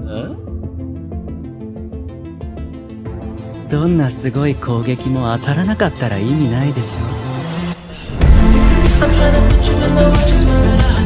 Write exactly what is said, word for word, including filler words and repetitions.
どんなすごい攻撃も当たらなかったら意味ないでしょ。